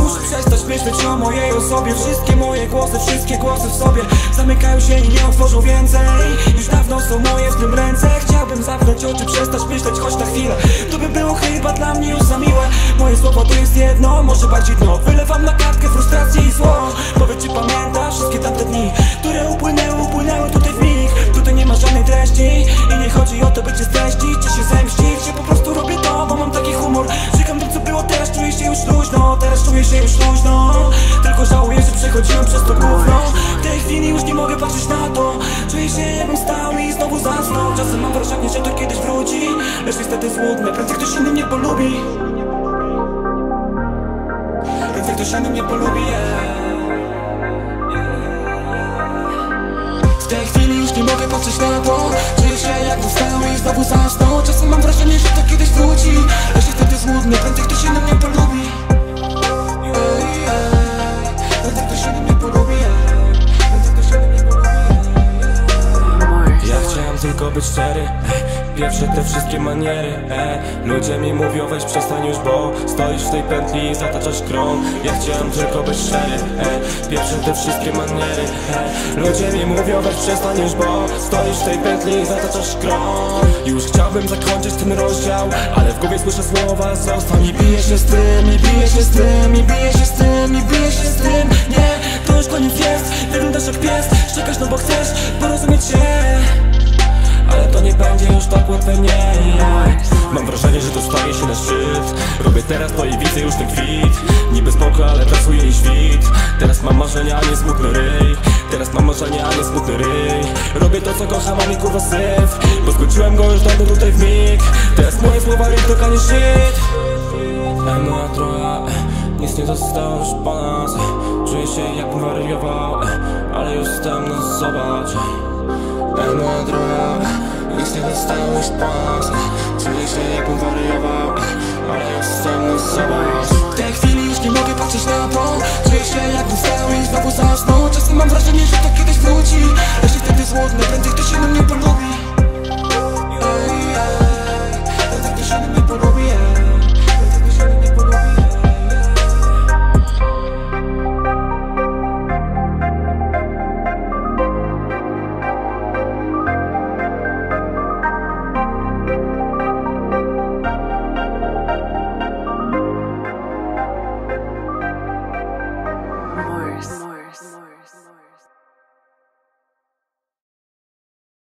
Muszę przestać myśleć o mojej osobie. Wszystkie moje głosy, wszystkie głosy w sobie zamykają się i nie otworzą więcej. Już dawno są moje w tym ręce. Chciałbym zamknąć oczy, przestać myśleć choć na chwilę. To by było chyba dla mnie już za miłe. Moje słowo to jest jedno, może bardziej dno. Wylewam na kartkę frustrację i zło. Powiedz, czy pamiętasz wszystkie tamte dni, które upłynęły tutaj w mig. Tutaj nie ma żadnej treści i nie chodzi o to, by cię streścić czy się zemścić. Ja po prostu robię to, bo mam taki humor. Żygam tym, co było, teraz czuję się już luźno. Teraz czuję się już luźno. Tylko żałuję, że przechodziłem przez to gówno. W tej chwili już nie mogę patrzeć na to. Czuję się, jakbym stał i znowu zasnął. Czasem mam wrażenie, że to kiedyś wróci, lecz niestety złudne, prędzej ktoś inny mnie polubi. Prędzej ktoś inny mnie polubi, W tej chwili już nie mogę patrzeć na to. Czuję się, jakbym stał i znowu zasnął. Czasem mam wrażenie, że to kiedyś wróci, lecz niestety złudne, prędzej ktoś inny mnie polubi. Prędzej ktoś inny mnie polubi, Prędzej ktoś inny mnie polubi, Ja chciałem tylko być szczery, pierwsze te wszystkie maniery, Ludzie mi mówią, weź przestań już, bo stoisz w tej pętli i zataczasz krąg. Ja chciałem tylko być szczery, pierwsze te wszystkie maniery, Ludzie mi mówią, weź przestań już, bo stoisz w tej pętli i zataczasz krąg. Już chciałbym zakończyć ten rozdział, ale w głowie słyszę słowa zostań. I biję się z tym, i biję się z tym, i biję się z tym, i biję się z tym. Nie, to już koniec jest, wyglądasz jak pies. Szczekasz, no bo chcesz porozumieć się, ale to nie będzie już tak łatwe, nie. Mam wrażenie, że dostaję się na szczyt. Robię teraz to i widzę już ten kwit. Niby spoko, ale pracuję i świt. Teraz mam marzenia, a nie smutny ryj. Teraz mam marzenia, a nie smutny ryj. Robię to, co kocham, a nie kurwa syf. Bo skończyłem go już dawno tutaj w mig. Teraz moje słowa ryj to kanie shit. Moja droga, nic nie zostało już po nas. Czuję się, jakbym wariował, ale już jestem, no zobacz. Moja droga, nic nie zostało już po nas. Czuję się, jakbym wariował, ale już jestem, no zobacz. W tej chwili już nie mogę patrzeć na to. Czuję się, jakbym stał i znowu zasnął. Czasem mam wrażenie, że to kiedyś wróci,